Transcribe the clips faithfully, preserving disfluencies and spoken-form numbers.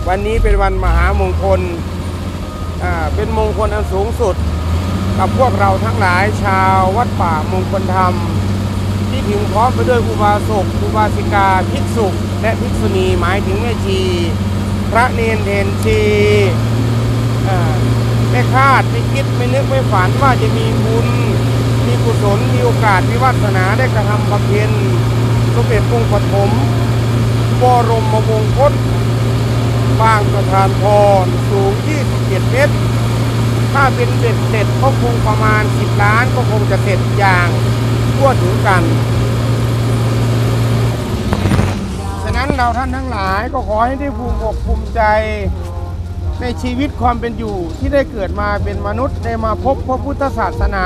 วันนี้เป็นวันมหามงคลอ่าเป็นมงคลอันสูงสุดกับพวกเราทั้งหลายชาววัดป่ามงคลธรรมที่ถึงพร้อมไปด้วยอุบาสกอุบาสิกาภิกษุและภิกษุณีหมายถึงแม่ชีพระเนรเทนชีไม่คาดไม่คิดไม่นึกไม่ฝันว่าจะมีบุญมีกุศลมีโอกาสมีวาสนาได้กระทำบำเพ็ญสมเด็จองค์ปฐมบรมมงคลปางประธานพรสูงยี่สิบเจ็ดเมตรถ้าเป็นเสร็จเสร็จก็คงประมาณสิบล้านก็คงจะเสร็จอย่างทั่วถึงกันฉะนั้นเราท่านทั้งหลายก็ขอให้ได้ภูมิอกภูมิใจในชีวิตความเป็นอยู่ที่ได้เกิดมาเป็นมนุษย์ได้มาพบพระพุทธศาสนา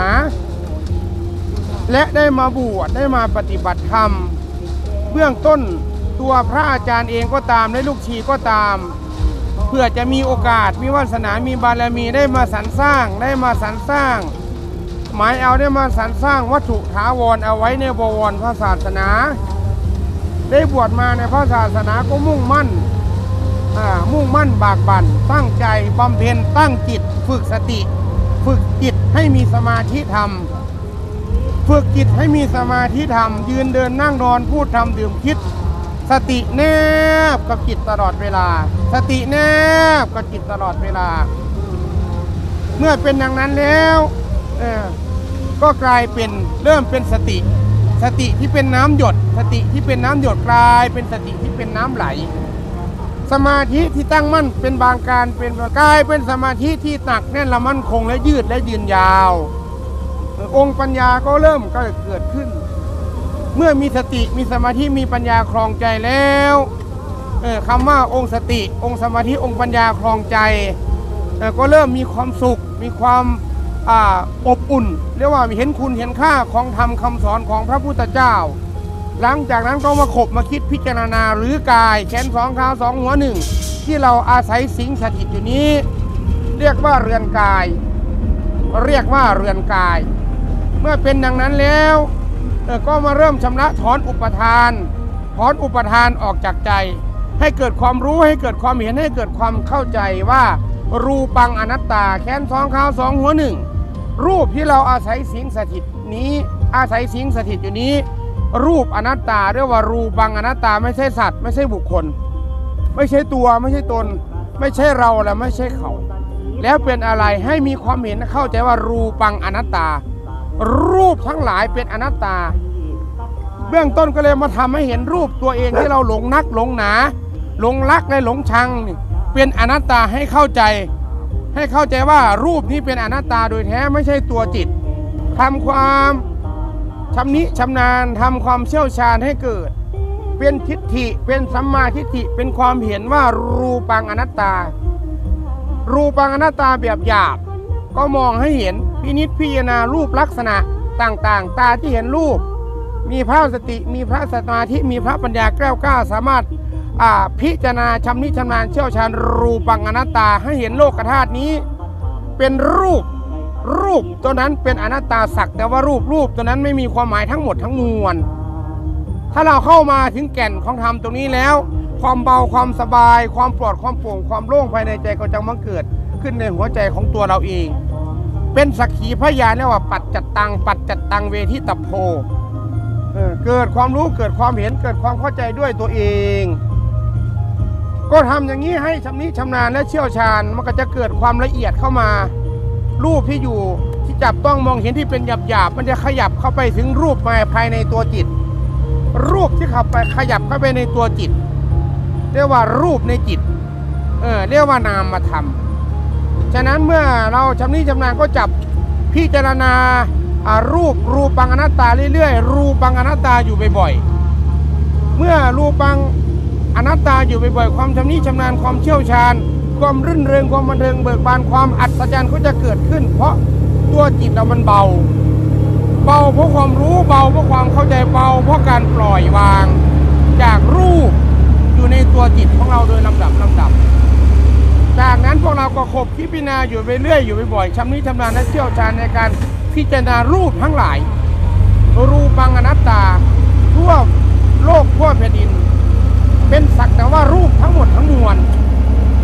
และได้มาบวชได้มาปฏิบัติธรรมเบื้องต้นตัวพระอาจารย์เองก็ตามและลูกชีก็ตามเพื่อจะมีโอกาสมีวาสนามีบารมีได้มาสรรสร้างได้มาสรรสร้างหมายเอาได้มาสรรสร้างวัตถุถาวรเอาไว้ในบวรพระศาสนาได้บวชมาในพระศาสนาก็มุ่งมั่นมุ่งมั่นบากบั่นตั้งใจบำเพ็ญตั้งจิตฝึกสติฝึกจิตให้มีสมาธิธรรมฝึกจิตให้มีสมาธิธรรมยืนเดินนั่งนอนพูดทำดื่มคิดสติแนบกับจิตตลอดเวลาสติแนบกับจิตตลอดเวลาเมื่อเป็นอย่างนั้นแล้วเออก็กลายเป็นเริ่มเป็นสติสติที่เป็นน้ำหยดสติที่เป็นน้ำหยดกลายเป็นสติที่เป็นน้ำไหลสมาธิที่ตั้งมั่นเป็นบางการเป็นกลายเป็นสมาธิที่หนักแน่นละมั่นคงและยืดและยืนยาวองค์ปัญญาก็เริ่มก็เกิดขึ้นเมื่อมีสติมีสมาธิมีปัญญาครองใจแล้วเออคำว่าองค์สติองค์สมาธิองค์ปัญญาครองใจเออก็เริ่มมีความสุขมีความอ่าอบอุ่นเรียกว่าเห็นคุณเห็นค่าของธรรมคำสอนของพระพุทธเจ้าหลังจากนั้นก็มาขบมาคิดพิจารณาหรือกายแขนสองขาสองหัวหนึ่งที่เราอาศัยสิงสถิตอยู่นี้เรียกว่าเรือนกายเรียกว่าเรือนกายเมื่อเป็นดังนั้นแล้วก็มาเริ่มชำระถอนอุปทานถอนอุปทานออกจากใจให้เกิดความรู้ให้เกิดความเห็นให้เกิดความเข้าใจว่ารูปังอนัตตาแขนสองขาสองหัวหนึ่งรูปที่เราอาศัยสิงสถิตนี้อาศัยสิงสถิตอยู่นี้รูปอนัตตาเรียกว่ารูปังอนัตตาไม่ใช่สัตว์ไม่ใช่บุคคลไม่ใช่ตัวไม่ใช่ตนไม่ใช่เราและไม่ใช่เขาแล้วเป็นอะไรให้มีความเห็นเข้าใจว่ารูปังอนัตตารูปทั้งหลายเป็นอนัตตาเบื้องต้นก็เลยมาทำให้เห็นรูปตัวเองที่เราหลงนักหลงหนาหลงรักและหลงชังเป็นอนัตตาให้เข้าใจให้เข้าใจว่ารูปนี้เป็นอนัตตาโดยแท้ไม่ใช่ตัวจิตทำความชำนิชำนาญทำความเชี่ยวชาญให้เกิดเป็นทิฏฐิเป็นสัมมาทิฏฐิเป็นความเห็นว่ารูปังอนัตตารูปังอนัตตาแบบหยาบก็มองให้เห็นพินิจพิจารณารูปลักษณะต่างๆตาที่เห็นรูปมีพระสติมีพระสมาธิมีพระปัญญาแกล้วกล้าสามารถพิจารณาชำนิชำนาญเชี่ยวชาญรูปังอนัตตาให้เห็นโลกธาตุนี้เป็นรูปรูปตัวนั้นเป็นอนัตตาสักแต่ว่ารูปรูปตัวนั้นไม่มีความหมายทั้งหมดทั้งมวลถ้าเราเข้ามาถึงแก่นของธรรมตรงนี้แล้วความเบาความสบายความปลอดความโปร่งความโล่งภายในใจก็จะบังเกิดขึ้นในหัวใจของตัวเราเองเป็นสักขีพยานเรียกว่าปัจจัตตังปัจจัตตังเวทิตโพเออเกิดความรู้เกิดความเห็นเกิดความเข้าใจด้วยตัวเองก็ทำอย่างนี้ให้ชำนิชำนาญและเชี่ยวชาญมันก็จะเกิดความละเอียดเข้ามารูปที่อยู่ที่จับต้องมองเห็นที่เป็นหยาบหยาบมันจะขยับเข้าไปถึงรูปมาภายในตัวจิตรูปที่ขับไปขยับเข้าไปในตัวจิตเรียกว่ารูปในจิตเออเรียกว่านามธรรมฉะนั้นเมื่อเราชำนิชำนาญก็จับพิจารณารูปรูปังอนัตตาเรื่อยๆรูปังอนัตตาอยู่บ่อยๆเมื่อรูปังอนัตตาอยู่บ่อยๆความชำนิชำนาญความเชี่ยวชาญความรื่นเริงความบันเทิงเบิกบานความอัศจรรย์ก็จะเกิดขึ้นเพราะตัวจิตเรามันเบาเบาเพราะความรู้เบาเพราะความเข้าใจเบาเพราะการปล่อยวางจากรูปอยู่ในตัวจิตของเราโดยลำดับลำดับจากนั้นพวกเราก็ขบคิดพิจารณาอยู่ไปเรื่อยอยู่บ่อยๆชำนิชำนาญและเชี่ยวชาญในการพิจารณารูปทั้งหลายรูปังอนัตตาทั่วโลกทั่วแผ่นดินเป็นสักแต่ว่ารูปทั้งหมดทั้งมวล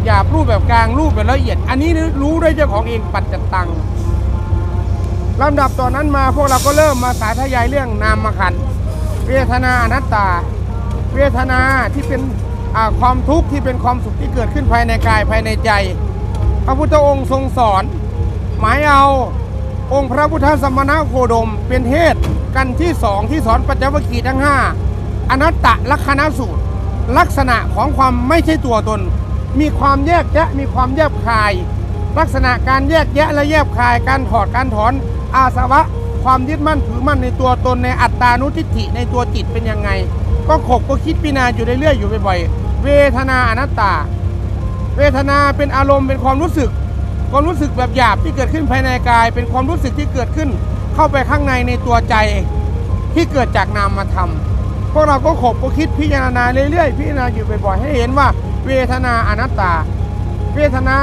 หยาบรูปแบบกลางรูปแบบละเอียดอันนี้รู้ด้วยเจ้าของเองปัจจตังลำดับตอนนั้นมาพวกเราก็เริ่มมาสาธยายเรื่องนามขันธ์เวทนาอนัตตาเวทนาที่เป็นความทุกข์ที่เป็นความสุขที่เกิดขึ้นภายในกายภายในใจพระพุทธองค์ทรงสอนหมายเอาองค์พระพุทธสมณโคดมเป็นเทศกันที่สองที่สอนปัญจวัคคีย์ทั้งห้าอนัตตลักษณสูตรลักษณะของความไม่ใช่ตัวตนมีความแยกแยะมีความแยบคายลักษณะการแยกแยะและแยบคายการถอดการถอนอาสวะความยึดมั่นถือมั่นในตัวตนในอัตตานุทิฏฐิในตัวจิตเป็นยังไงก็ขบก็คิดพิจารณาอยู่เรื่อยๆอยู่บ่อยๆเวทนาอนัตตาเวทนาเป็นอารมณ์เป็นความรู้สึกความรู้สึกแบบหยาบที่เกิดขึ้นภายในกายเป็นความรู้สึกที่เกิดขึ้นเข้าไปข้างในในตัวใจที่เกิดจากนามธรรมพวกเราก็ขบก็คิดพิจารณาเรื่อยๆพิจารณาอยู่บ่อยๆให้เห็นว่าเวทนาอนัตตาเวทนา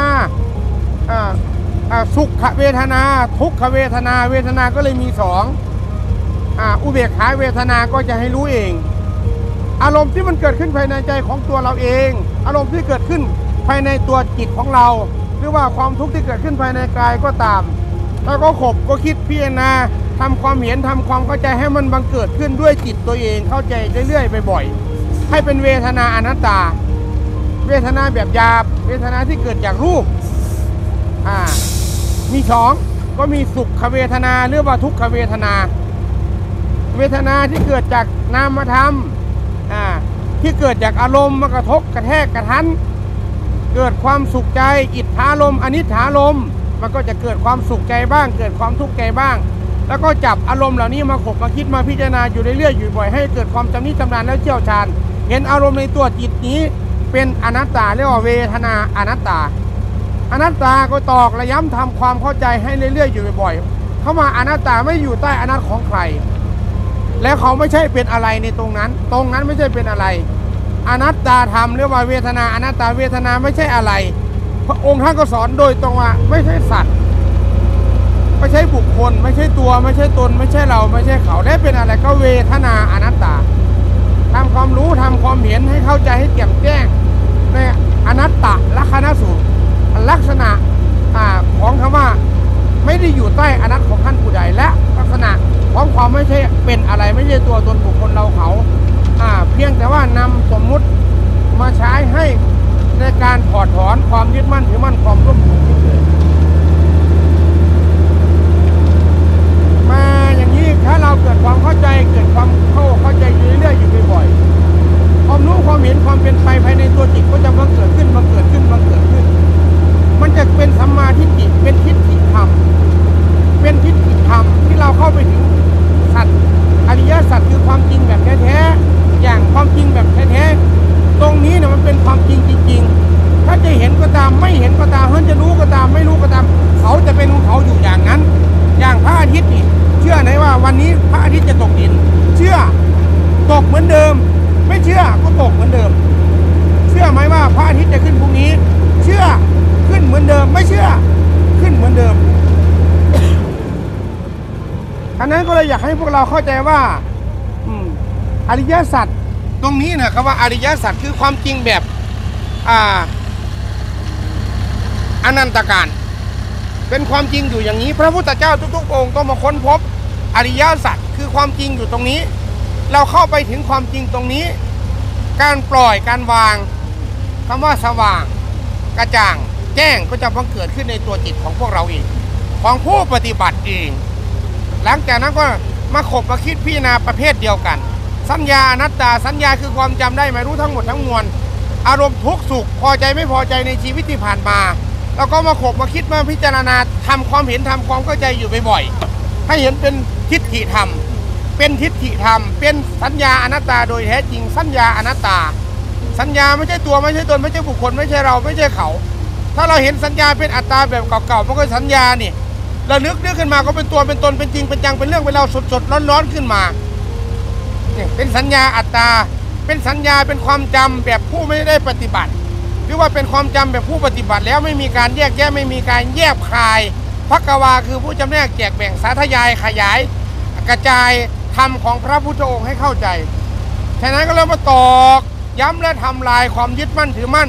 สุขเวทนาทุกขเวทนาเวทนาก็เลยมีสองอุเบกขาเวทนาก็จะให้รู้เองอารมณ์ที่มันเกิดขึ้นภายในใจของตัวเราเองอารมณ์ที่เกิดขึ้นภายในตัวจิตของเราหรือว่าความทุกข์ที่เกิดขึ้นภายในกายก็ตามแล้วก็ขบก็คิดพิจารณาทำความเห็นทำความเข้าใจให้มันบังเกิดขึ้นด้วยจิตตัวเองเข้าใจเรื่อยๆบ่อยๆให้เป็นเวทนาอนัตตาเวทนาแบบหยาบเวทนาที่เกิดจากรูปอ่ามีสองก็มีสุขเวทนาหรือว่าทุกขเวทนาเวทนาที่เกิดจากนามธรรมอ่าที่เกิดจากอารมณ์มากระทบกระแทกกระทันเกิดความสุขใจอิทธารมอนิธารมมันก็จะเกิดความสุขใจบ้างเกิดความทุกข์ใจบ้างแล้วก็จับอารมณ์เหล่านี้มาขบมาคิดมาพิจารณาอยู่เรื่อยๆอยู่บ่อยให้เกิดความจำนิจำนานและเชี่ยวชาญเห็นอารมณ์ในตัวจิตนี้เป็นอนัตตาเรียกว่าเวทนาอนัตตาอนัตตาก็ตอกระย้ำทำความเข้าใจให้เรื่อยๆอยู่บ่อยๆเข้ามาอนัตตาไม่อยู่ใต้อนัตของใครและเขาไม่ใช่เป็นอะไรในตรงนั้นตรงนั้นไม่ใช่เป็นอะไรอนัตตาธรรมเรียกว่าเวทนาอนัตตาเวทนาไม่ใช่อะไรพระองค์ท่านก็สอนโดยตรงว่าไม่ใช่สัตว์ไม่ใช่บุคคลไม่ใช่ตัวไม่ใช่ตนไม่ใช่เราไม่ใช่เขาและเป็นอะไรก็เวทนาอนัตตาทำความรู้ทำความเห็นให้เข้าใจให้แจ่มแจ้งในอนัตตลักษณสูตรลักษณะของคำว่าไม่ได้อยู่ใต้อนัตของท่านผู้ใดและลักษณะของความไม่ใช่เป็นอะไรไม่ใช่ตัวตนบุคคลเราเขาเพียงแต่ว่านำสมมุติมาใช้ให้ในการถอดถอนความยึดมั่นถือมั่นความร่วมมือมาอย่างนี้ถ้าเราเกิดความเข้าใจเกิดความเข้าเข้าใจอยู่เรื่อยๆอยู่บ่อยๆความรู้ความเห็นความเป็นไปภายในตัวจิตก็จะบังเกิดขึ้นบังเกิดขึ้นบังเกิดขึ้นมันจะเป็นสัมมาทิฏฐิเป็นทิฏฐิธรรมเป็นทิฏฐิธรรมที่เราเข้าไปถึงสัตว์อริยสัจคือความจริงแบบแท้ๆอย่างความจริงแบบแท้ๆตรงนี้เนี่ยมันเป็นความจริงจริงๆถ้าจะเห็นก็ตามไม่เห็นก็ตามเขาจะรู้ก็ตามไม่รู้ก็ตามเขาจะเป็นของเขาอยู่อย่างนั้นอย่างพระอาทิตย์นี่เชื่อไหมว่าวันนี้พระอาทิตย์จะตกดินเชื่อตกเหมือนเดิมไม่เชื่อก็ตกเหมือนเดิมเชื่อไหมว่าพระอาทิตย์จะขึ้นพรุ่งนี้เชื่อขึ้นเหมือนเดิมไม่เชื่อขึ้นเหมือนเดิมอันนั้นก็เลยอยากให้พวกเราเข้าใจว่าอริยสัจตรงนี้นะคำว่าอริยสัจคือความจริงแบบอ่าอนันตการเป็นความจริงอยู่อย่างนี้พระพุทธเจ้าทุกๆองค์ต้องมาค้นพบอริยสัจคือความจริงอยู่ตรงนี้เราเข้าไปถึงความจริงตรงนี้การปล่อยการวางคำว่าสว่างกระจ่างแจ้งก็จะบังเกิดขึ้นในตัวจิตของพวกเราเองของผู้ปฏิบัติเองหลังจากนั้นก็มาขบมาคิดพิจารณาประเภทเดียวกันสัญญาอนัตตาสัญญาคือความจำได้ไม่รู้ทั้งหมดทั้งมวลอารมณ์ทุกข์สุขพอใจไม่พอใจในชีวิตที่ผ่านมาแล้วก็มาขบมาคิดมาพิจารณาทำความเห็นทำความเข้าใจอยู่บ่อยๆให้เห็นเป็นทิฏฐิธรรมเป็นทิฏฐิธรรมเป็นสัญญาอนัตตาโดยแท้จริงสัญญาอนัตตาสัญญาไม่ใช่ตัวไม่ใช่ตนไม่ใช่บุคคลไม่ใช่เราไม่ใช่เขาถ้าเราเห็นสัญญาเป็นอัตตาแบบเก่าๆมันก็สัญญานี่เรานึกนึกขึ้นมาก็เป็นตัวเป็นตนเป็นจริงเป็นจังเป็นเรื่องเป็นราวสดๆร้อนๆขึ้นมาเนี่ยเป็นสัญญาอัตตาเป็นสัญญาเป็นความจำแบบผู้ไม่ได้ปฏิบัติหรือว่าเป็นความจำแบบผู้ปฏิบัติแล้วไม่มีการแยกแยะไม่มีการแยบคายภควาคือผู้จำแนกแจกแบ่งสาธยายขยายกระจายธรรมของพระพุทธองค์ให้เข้าใจฉะนั้นก็เลยมาตอกย้ำและทำลายความยึดมั่นถือมั่น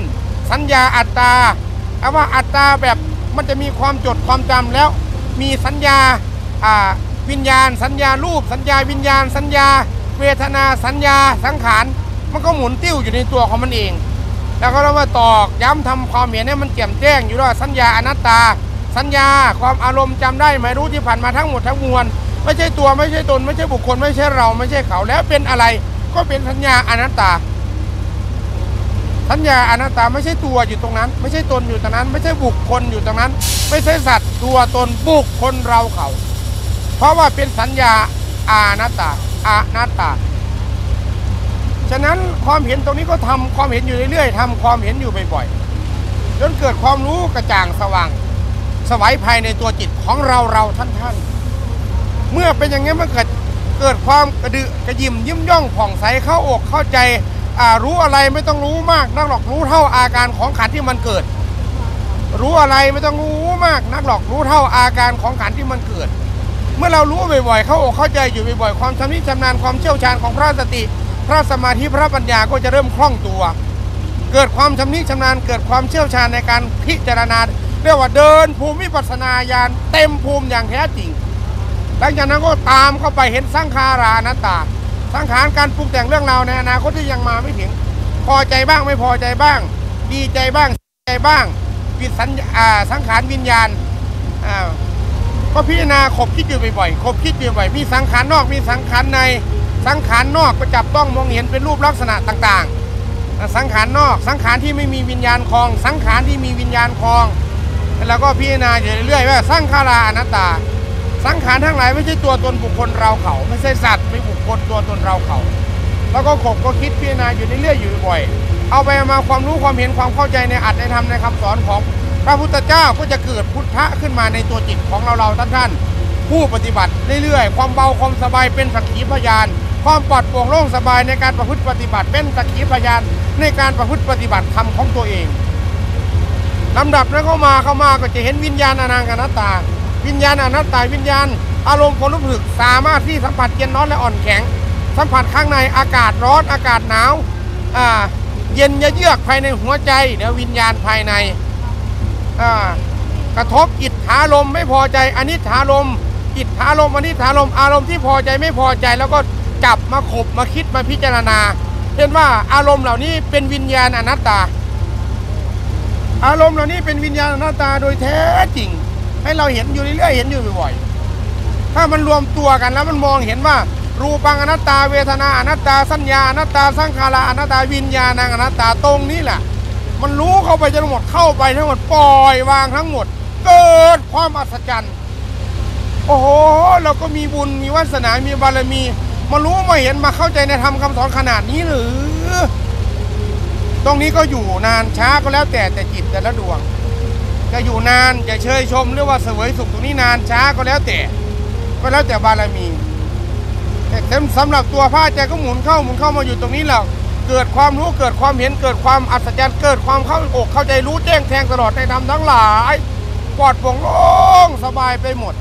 สัญญาอัตตาเอาว่าอัตตาแบบมันจะมีความจดความจำแล้วมีสัญญาอ่าวิญญาณสัญญารูปสัญญาวิญญาณสัญญาเวทนาสัญญาสังขารมันก็หมุนติ้วอยู่ในตัวของมันเองแล้วก็เรามาตอกย้ำทำความเห็นให้มันแจ่มแจ้งอยู่ว่าสัญญาอนัตตาสัญญาความอารมณ์จำได้หมายรู้ที่ผ่านมาทั้งหมดทั้งมวลไม่ใช่ตัวไม่ใช่ตนไม่ใช่บุคคลไม่ใช่เราไม่ใช่เขาแล้วเป็นอะไรก็เป็นสัญญาอนัตตาสัญญาอนัตตาไม่ใช่ตัวอยู่ตรงนั้นไม่ใช่ตนอยู่ตรงนั้นไม่ใช่บุคคลอยู่ตรงนั้นไม่ใช่สัตว์ตัวตนบุคคลเราเขาเพราะว่าเป็นสัญญาอนัตตาอนัตตาฉะนั้นความเห็นตรงนี้ก็ทำความเห็นอยู่เรื่อยๆทำความเห็นอยู่บ่อยๆจนเกิดความรู้กระจ่างสว่างสวัยภายในตัวจิตของเราเราท่านท่านเมื่อเป็นอย่างนี้มันเกิดเกิดความกระดือกระยิมยิ้มย่องผ่องใสเข้าอกเข้าใจอ่ารู้อะไรไม่ต้องรู้มากนักหรอกรู้เท่าอาการของขันธ์ที่มันเกิดรู้อะไรไม่ต้องรู้มากนักหรอกรู้เท่าอาการของขันธ์ที่มันเกิดเมื่อเรารู้บ่อยๆเข้าอกเข้าใจอยู่บ่อยๆความชำนิชำนาญความเชี่ยวชาญของพระสติพระสมาธิพระปัญญาก็จะเริ่มคล่องตัวเกิดความชำนิชำนาญเกิดความเชี่ยวชาญในการพิจารณาเรียกว่าเดินภูมิวิปัสสนาญาณเต็มภูมิอย่างแท้จริงหลังจากนั้นก็ตามเข้าไปเห็นสังขารานัตตาสังขารการปรุงแต่งเรื่องราวในอนาคตที่ยังมาไม่ถึงพอใจบ้างไม่พอใจบ้างดีใจบ้างเสียใจบ้างวิสัญญาสังขารวิญญาณอ่าก็พิจารณาขบคิดอยู่บ่อยๆขบคิดอยู่บ่อยมีสังขารนอกมีสังขารในสังขารนอกก็จับต้องมองเห็นเป็นรูปลักษณะต่างๆสังขารนอกสังขารที่ไม่มีวิญญาณคลองสังขารที่มีวิญญาณคลองแล้วก็พิจารณาอยู่เรื่อยๆว่าสังขาราอนัตตาสังขารทั้งหลายไม่ใช่ตัวตนบุคคลเราเขาไม่ใช่สัตว์ไม่บุคคลตัวตนเราเขาแล้วก็ขบก็คิดพิจารณาอยู่เรื่อยๆอยู่บ่อยเอาไปมาความรู้ความเห็นความเข้าใจในอัตในธรรมในคำสอนของพระพุทธเจ้าก็จะเกิดพุทธะขึ้นมาในตัวจิตของเราเราท่านๆผู้ปฏิบัติเรื่อยๆความเบาความสบายเป็นสักขีพยานความปลอดโปร่งโล่งสบายในการประพฤติปฏิบัติเป็นสักขีพยานในการประพฤติปฏิบัติธรรมของตัวเองลำดับนั้นเข้ามาเข้ามาก็จะเห็นวิญญาณอนังอนัตตาวิญญาณอนัตตาวิญญาณอารมณ์ความรู้สึกสามารถที่สัมผัสเย็นร้อนและอ่อนแข็งสัมผัสข้างในอากาศร้อนอากาศหนาวอ่าเย็นเยือกภายในหัวใจเดี๋ยววิญญาณภายในอ่ากระทบอิทธารมไม่พอใจอนิจฐารมอิทธารมอนิจฐารมอารมณ์ที่พอใจไม่พอใจแล้วก็จับมาขบมาคิดมาพิจารณาเห็นว่าอารมณ์เหล่านี้เป็นวิญญาณอนัตตาอารมณ์เหล่านี้เป็นวิญญาณอนัตตาโดยแท้จริงให้เราเห็นอยู่เรื่อยๆเห็นอยู่บ่อยๆถ้ามันรวมตัวกันแล้วมันมองเห็นว่ารูปังอนัตตาเวทนาอนัตตาสัญญาอนัตตาสังขาราอนัตตาวิญญาณังอนัตตาตรงนี้แหละมันรู้เข้าไปจนหมดเข้าไปทั้งหมดปล่อยวางทั้งหมดเกิดความอัศจรรย์โอ้โหเราก็มีบุญมีวาสนามีบารมีมารู้มาเห็นมาเข้าใจในธรรมคำสอนขนาดนี้หรือตรงนี้ก็อยู่นานช้าก็แล้วแต่แต่จิตแต่ละดวงจะอยู่นานจะเชยชมหรือว่าเสวยสุขตรงนี้นานช้าก็แล้วแต่ก็แล้วแต่บารมีแต่สำหรับตัวพระใจก็หมุนเข้าหมุนเข้ามาอยู่ตรงนี้แล้วเกิดความรู้เกิดความเห็นเกิดความอัศจรรย์เกิดความเข้าอกเข้าใจรู้แจ้งแทงตลอดในธรรมทั้งหลายปลอดโปร่งโล่งสบายไปหมด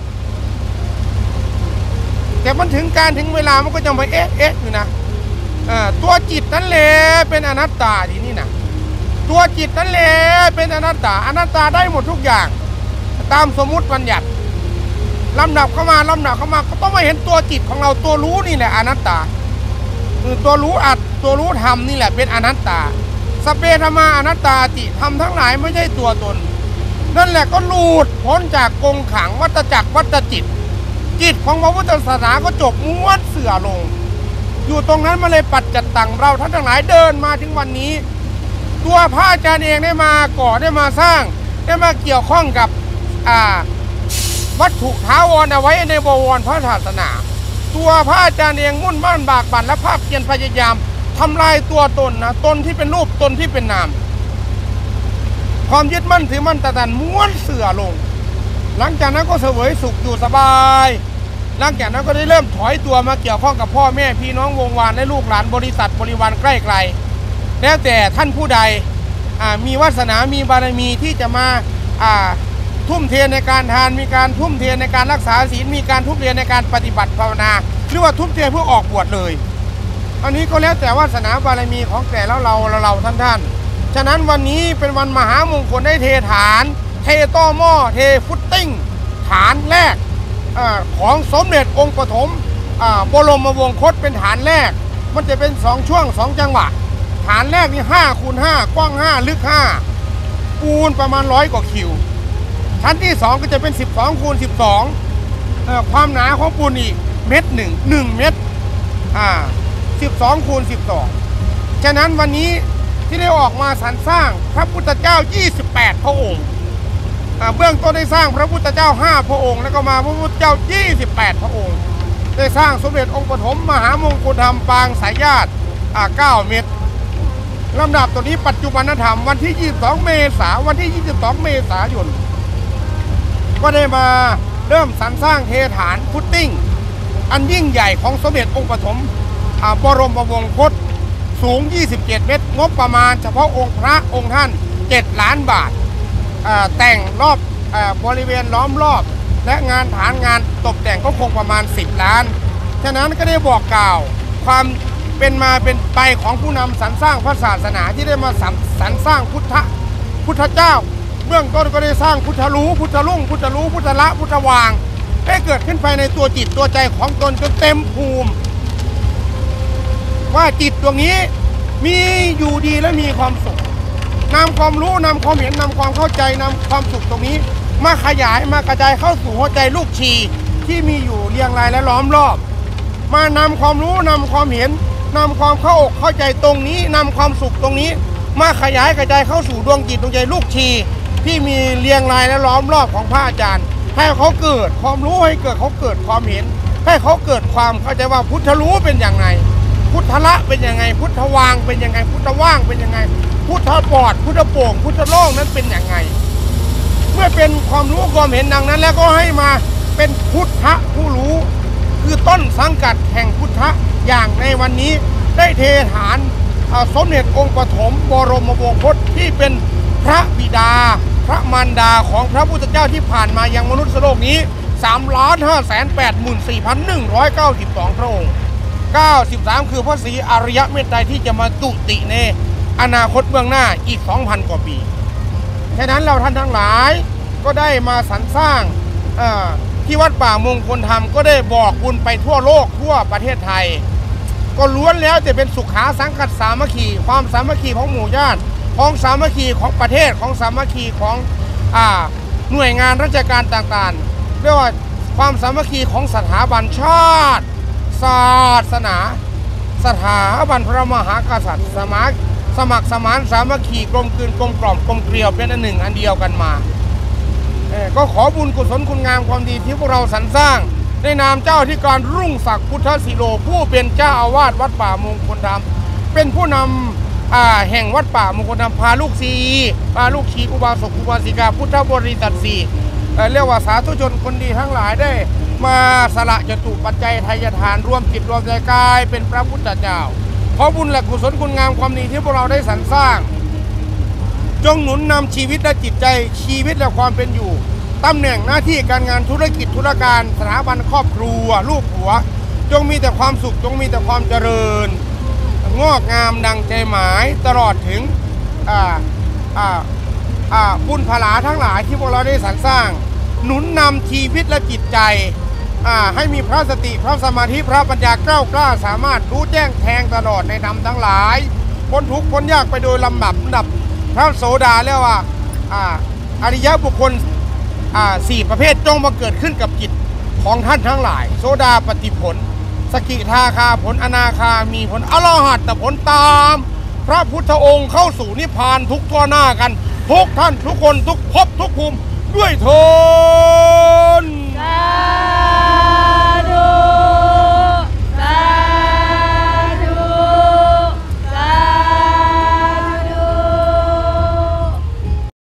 แต่มันถึงการถึงเวลามันก็จะไปเอ๊ะเอ๊ะอยู่นะตัวจิตนั่นแหละเป็นอนัตตาทีนี้นะตัวจิตนั่นแหละเป็นอนัตตาอนัตตาได้หมดทุกอย่างตามสมมุติบัญญัติลำดับเข้ามาลำดับเข้ามาก็ต้องมาเห็นตัวจิตของเราตัวรู้นี่แหละอนัตตาคือตัวรู้อัดตัวรู้ธรรมนี่แหละเป็นอนัตตาสเปธรรมาอนัตตาติธรรมทั้งหลายไม่ใช่ตัวตนนั่นแหละก็หลุดพ้นจากกรงขังวัฏจักรวัฏจิตจิตของพระพุทธศาสนาก็จบม้วนเสื่อลงอยู่ตรงนั้นมาเลยปัจจัตตังเราท่านทั้งหลายเดินมาถึงวันนี้ตัวพระอาจารย์เองได้มาก่อได้มาสร้างได้มาเกี่ยวข้องกับอ่าวัตถุท้าวรเอาไว้ในบวรพระศาสนาตัวพระอาจารย์เองมุ่นมั่นบากบั่นและภาคเพียรพยายามทำลายตัวตนนะตนที่เป็นรูปตนที่เป็นนามความยึดมั่นถือมั่นแต่ดันม้วนเสื่อลงหลังจากนั้นก็เสวยสุขอยู่สบายหลังจากนั้นก็ได้เริ่มถอยตัวมาเกี่ยวข้องกับพ่อแม่พี่น้องวงวานและลูกหลานบริษัทบริวารใกล้ไกลแล้วแต่ท่านผู้ใดมีวาสนามีบารมีที่จะมาทุ่มเทในการทานมีการทุ่มเทในการรักษาศีลมีการทุ่มเทในการปฏิบัติภาวนาหรือว่าทุ่มเทเพื่อออกบวชเลยอันนี้ก็แล้วแต่วาสนาบารมีของแต่แล้วเราเราท่านท่านฉฉะนั้นวันนี้เป็นวันมหามงคลได้เทฐานเทต้อหม้อเทฟุตติ้งฐานแรกอของสมเด็จองค์ปฐมบรมวงศ์คตเป็นฐานแรกมันจะเป็นสองช่วงสองจังหวะฐานแรกนี่ห้าคูณห้ากว้างห้าลึกห้าปูนประมาณร้อยกว่าคิวชั้นที่สองก็จะเป็นสิบสองคูณสิบสองความหนาของปูนอีกเม็ดหนึ่งหนึ่งเม็ดอ่าสิบสองคูณสิบสองฉะนั้นวันนี้ที่ได้ออกมาสรรสร้างพระพุทธเจ้ายี่สิบแปดพระองค์เบื้องต้นได้สร้างพระพุทธเจ้าห้าพระองค์แล้วก็มาพระพุทธเจ้ายี่สิบแปดพระองค์ได้สร้างสมเด็จองค์ปฐมมหามงคลธรรมปางสายญาติเก้าเม็ดลำดับตัวนี้ปัจจุบันธรรมวันที่ยี่สิบสองเมษายนวันที่ยี่สิบสองเมษายนก็ได้มาเริ่มสรรสร้างเทฐานฟุตติ้งอันยิ่งใหญ่ของสมเด็จองค์ปฐมบรมวงศ์คตสูงยี่สิบเจ็ดเมตรงบประมาณเฉพาะองค์พระองค์ท่านเจ็ดล้านบาทแต่งรอบบริเวณล้อมรอบและงานฐานงานตกแต่งก็คงประมาณสิบล้านฉะนั้นก็ได้บอกกล่าวความเป็นมาเป็นไปของผู้นำสรรสร้างพระศาสนาที่ได้มาสรรสรรสร้างพุทธพุทธเจ้าเบื้องต้นก็ได้สร้างพุทธรู้พุทธลุ่งพุทธรู้พุทธละพุทธวางให้เกิดขึ้นภายในตัวจิตตัวใจของตนจนเต็มภูมิว่าจิตดวงนี้มีอยู่ดีและมีความสุขนำความรู้นำความเห็นนำความเข้าใจนำความสุขตรงนี้มาขยายมากระจายเข้าสู่หัวใจลูกชีที่มีอยู่เรียงรายและล้อมรอบมานำความรู้นำความเห็นนำความเข้าอกเข้าใจตรงนี้นำความสุขตรงนี้มาขยายกระจายเข้าสู่ดวงจิตดวงใจลูกชีที่มีเรียงรายและล้อมรอบของพระอาจารย์ให้เขาเกิดความรู้ให้เกิดเขาเกิดความเห็นให้เขาเกิดความเข้าใจว่าพุทธรู้เป็นอย่างไรพุทธละเป็นยังไงพุทธวางเป็นยังไงพุทธว่างเป็นยังไงพุทธปอดพุทธโป่งพุทธโล่งนั้นเป็นอย่างไงเมื่อเป็นความรู้ความเห็นดังนั้นแล้วก็ให้มาเป็นพุทธะผู้รู้คือต้นสังกัดแห่งพุทธะอย่างในวันนี้ได้เทฐานสมเด็จองค์ปฐมบรมวงศ์คตที่เป็นพระบิดาพระมารดาของพระพุทธเจ้าที่ผ่านมายังมนุษย์โลกนี้ สามล้านห้าแสนแปดหมื่นสี่พันหนึ่งร้อยเก้าสิบสอง พระองค์เก้าสิบสามคือพระศรีอริยเมตไตรที่จะมาตุติในอนาคตเบื้องหน้าอีก สองพัน กว่าปีฉะนั้นเราท่านทั้งหลายก็ได้มาสรรสร้างที่วัดป่ามงคลธรรมก็ได้บอกบุญไปทั่วโลกทั่วประเทศไทยก็ล้วนแล้วจะเป็นสุขาสังกัดสามัคคีความสามัคคีของหมู่ญาติของสามัคคีของประเทศของสามัคคีของอ่าหน่วยงานราชการต่างๆเรียกว่าความสามัคคีของสถาบันชาติศาสนาสถาบันพระมหากษัตริย์สมัครสมัครสมานสามัคคีกลมกลืนกลมกล่อมกลมเกลียวเป็นอันหนึ่งอันเดียวกันมาก็ขอบุญกุศลคุณงามความดีที่พวกเราสรรสร้างในนามเจ้าที่การรุ่งศักดิ์พุทธศิโรผู้เป็นเจ้าอาวาสวัดป่ามงคลธรรมเป็นผู้นำแห่งวัดป่ามงคลธรรมพาลูกศิษย์พาลูกศิษย์อุบาสกอุบาสิกาพุทธบริษัทสี่เรียกว่าสาธุชนคนดีทั้งหลายได้มาสละจตุปัจจัยทายทานรวมจิตรวมใจกายเป็นพระพุทธเจ้าขอบุญและกุศลคุณงามความดีที่พวกเราได้สรรสร้างจงหนุนนำชีวิตและจิตใจชีวิตและความเป็นอยู่ตำแหน่งหน้าที่การงานธุรกิจธุรการสถาบันครอบครัวลูกผัวจงมีแต่ความสุขจงมีแต่ความเจริญงอกงามดังใจหมายตลอดถึงอ่าอ่าอ่าบุญผลาทั้งหลายที่พวกเราได้สรรสร้างหนุนนำชีวิตและจิตใจอ่าให้มีพระสติพระสมาธิพระปัญญาเกล้ากล้าสามารถรู้แจ้งแทงตลอดในธรรมทั้งหลายพ้นทุกข์พ้นยากไปโดยลำดับลำดับพระโสดาเรียกว่าอ่าอริยบุคคลอ่าสี่ประเภทจงมาเกิดขึ้นกับจิตของท่านทั้งหลายโสดาปฏิผลสกิทาคาผลอนาคามีผลอรหัตผลตามพระพุทธองค์เข้าสู่นิพพานทุกทั่วหน้ากันทุกท่านทุกคนทุกภพทุกภูมิด้วยเถิด